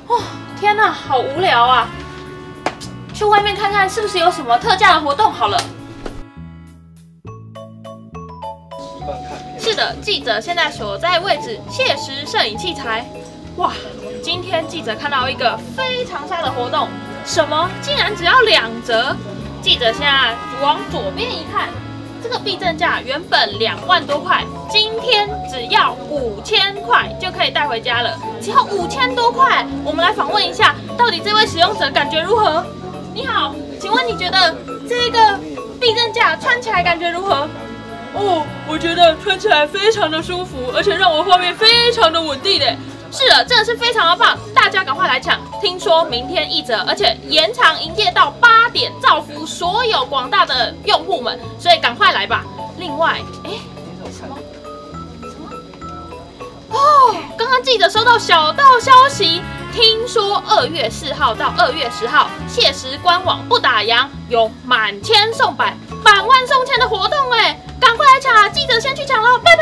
哦，天哪，好无聊啊！去外面看看是不是有什么特价的活动好了。是的，记者现在所在位置切实摄影器材。哇，今天记者看到一个非常杀的活动，什么竟然只要2折！记者现在往左边一看，这个避震架原本2万多块，今天只要5000块就可以带回家了，只要5000多块。我们来访问一下，到底这位使用者感觉如何？你好，请问你觉得这个避震架穿起来感觉如何？ 哦，我觉得穿起来非常的舒服，而且让我画面非常的稳定诶。 是的，真的是非常的棒，大家赶快来抢！听说明天1折，而且延长营业到8点，造福所有广大的用户们，所以赶快来吧。另外，什么？哦，刚刚记者收到小道消息，听说2月4号到2月10号，切实官网不打烊，有满千送百、100万送千的活动哎，赶快来抢啊！记者先去抢了，拜拜。